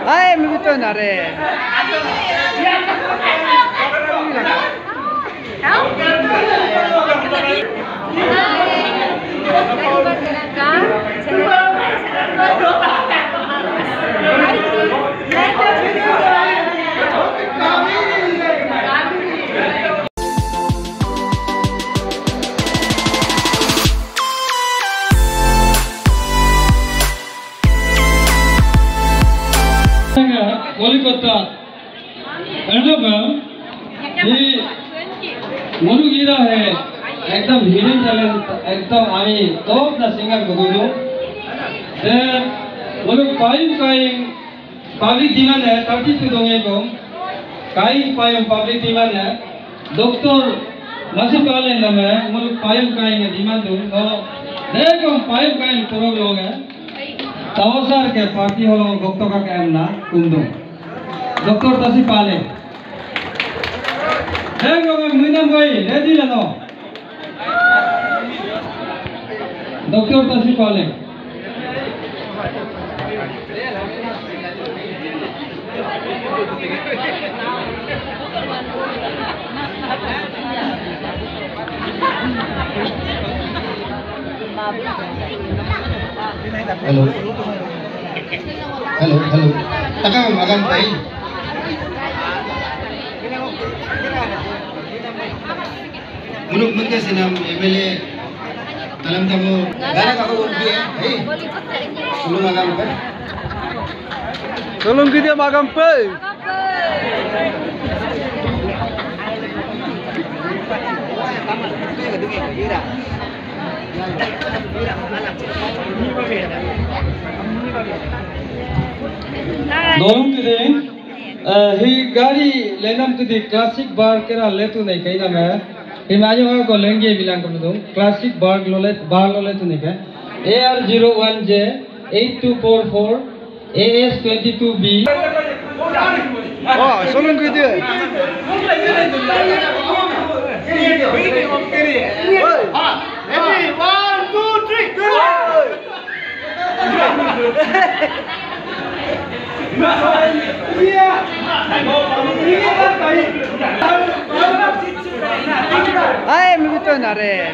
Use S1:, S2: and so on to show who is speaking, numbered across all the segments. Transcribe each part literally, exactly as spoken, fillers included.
S1: Ay, may bito na rin.
S2: Kolkata ये मुरुगीरा है एकदम हिडन टैलेंट एकदम आई टॉप द सिंगर को दो देन मुरुग पाइम काइम पब्लिक डिमांड है थर्टी टू दोगे को काइम पाइम पब्लिक डिमांड है डॉक्टर नसीब वाले नाम है मुरुग पाइम काइम डिमांड दो तो देखो पाइम काइम करो लोग हैं तवसर के पार्टी हो डॉक्टर का काम ना कुंदो डॉक्टर तसी पाले देखो मैं मुइनम भाई रेडी लेनो डॉक्टर तसी पाले
S3: हेलो हेलो हेलो तका magang pai munuk mungkin sinam M L A dalam tamu gara kako ubi hai sulu magang pai
S1: Tolong kita magang pai
S2: दोनों के दिन ही गाड़ी लेनम के दिन क्लासिक बार के ना ले तो नहीं कहीं ना मैं हिमालय वालों को लेंगे बिलांग कर दूँ क्लासिक बार लोले बार लोले तो नहीं क्या A R zero one J eight two four four A S twenty two B
S1: oh tolong kita ready one two three Ay, may bito na rin.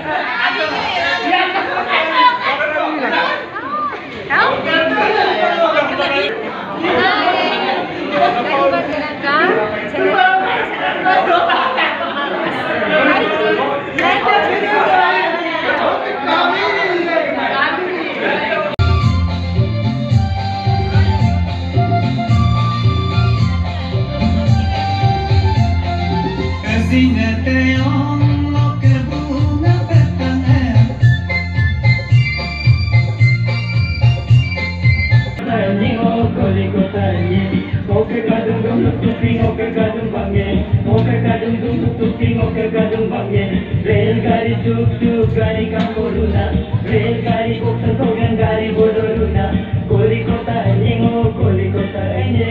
S4: रेलगाड़ी चुप चुप गाड़ी का बोलूना रेलगाड़ी को संतोषन गाड़ी बोलूना कोलिकोता येंगो कोलिकोता ये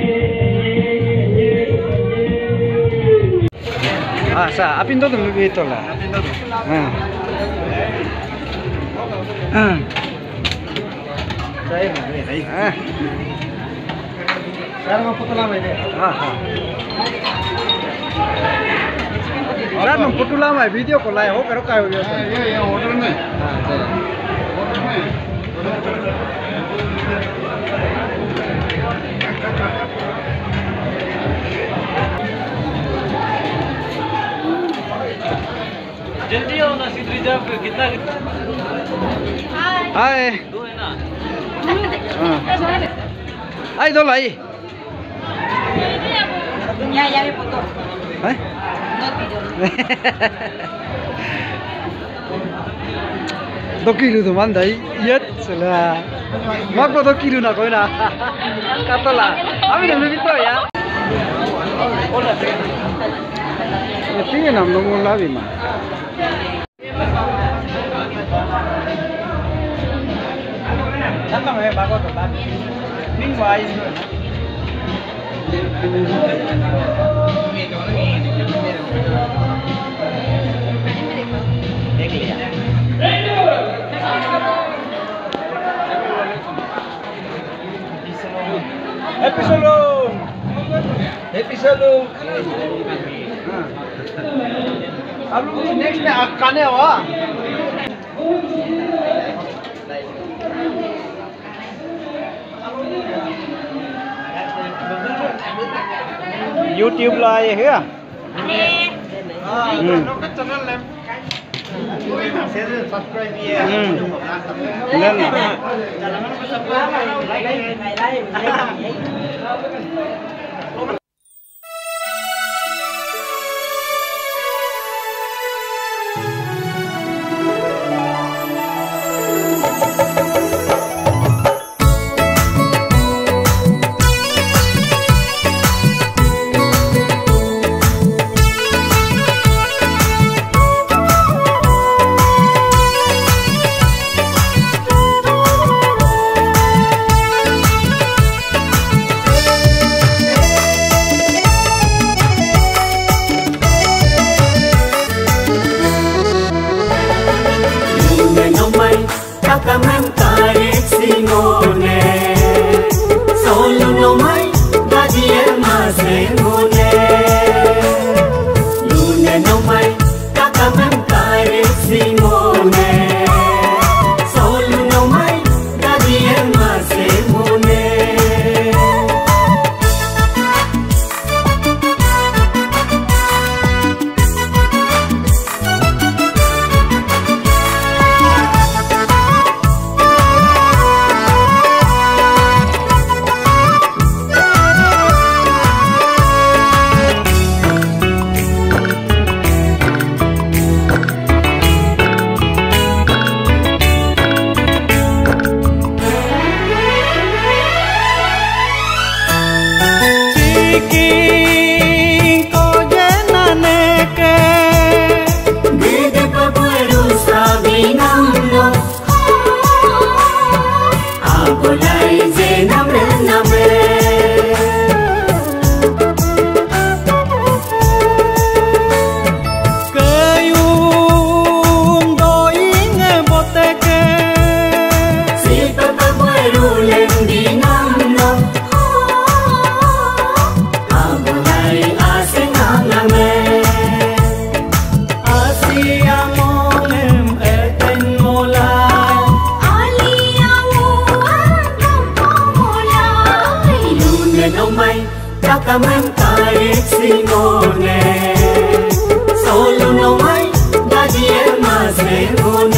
S1: Ah, sa apin to dulu itu lah. Apin to. Ah. Ah. Saya mana ni? Ah. Saya mau foto lama ini. Ah. Orang mau foto lama video call lah. Oh, karo kaya dia. Iya, iya, order ni. Ah, jadi. Order ni.
S4: जल्दी आओ ना seat reserve कितना
S1: हाय
S4: दो है ना
S1: हां आई दो लाई
S5: ya ya me foto
S1: eh
S5: no video
S1: दो किलो तो मान दाई ये चला मग को दो किलो ना कोई ना काटला अभी तो भी तो या ये नाम लो मोला भी मा Santa me bago to ta. Ning wai no. देख लिया. Episode अब लोग नेक्स्ट में खाने हो YouTube là gì hả? Ừ. Lên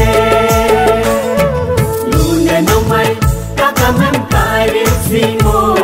S4: Simone